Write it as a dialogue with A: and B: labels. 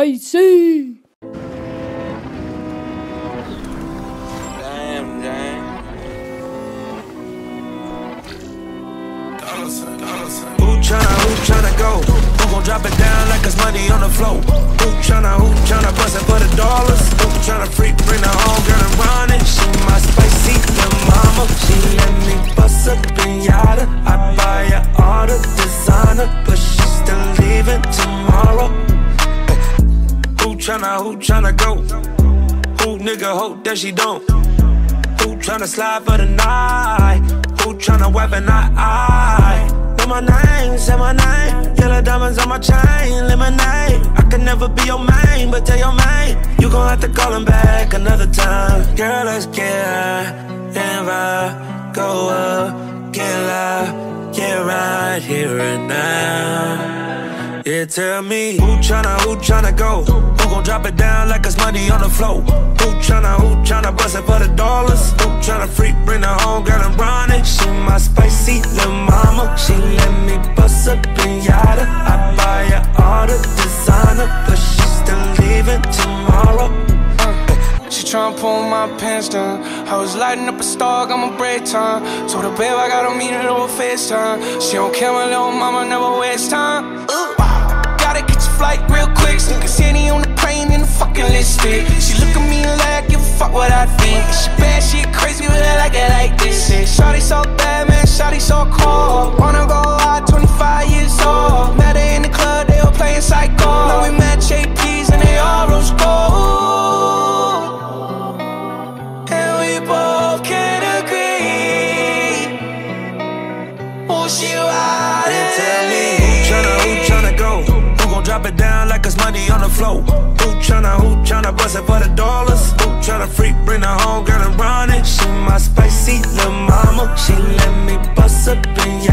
A: spicy.
B: Damn, damn. Who tryna go? Who gon' drop it down like it's money on the floor? Who tryna bust it for the dollars? Who tryna freak, bring her home, girl, and run it? She my spicy little mama. She let me bust a pinata. I buy her all the designer, but she still leaving tomorrow. Who tryna go? Who nigga hope that she don't? Who tryna slide for the night? Who tryna weapon eye? Know my name, say my name. Yellow diamonds on my chain, lemonade. I can never be your main, but tell your main you gon' have to call him back another time. Girl, let's get high and ride, go up, get loud, get right here and now. Yeah, tell me who tryna go? Who gon' drop it down like it's money on the floor? Who tryna bust it for the dollars? Who tryna freak, bring her home, girl, and run it? She my spicy little mama. She let me bust a pinata. I buy her all the designer, but she still leaving tomorrow.
C: She tryna pull my pants down. I was lighting up a star, got my break time. Told her, babe, I got a meeting over FaceTime. She don't care, my little mama never waste time. Gotta get your flight real quick. Sneaker city on the plane in the fucking lipstick. She look at me like, give a fuck what I think. She bad, she crazy, but I like it like this. Shawty so bad, man, shawty so cold. Wanna go out, 25 years old. Met her in the club, they all playing psycho. Now we match APs and they all rose gold. And we both can agree. Oh, she ride it.
B: Tell me who tryna go? Who gon' drop it down like it's money on the floor? Who tryna bust it for the dollars? Who tryna freak, bring her home, girl, and run it? She my spicy little mama. She let me bust a pinata.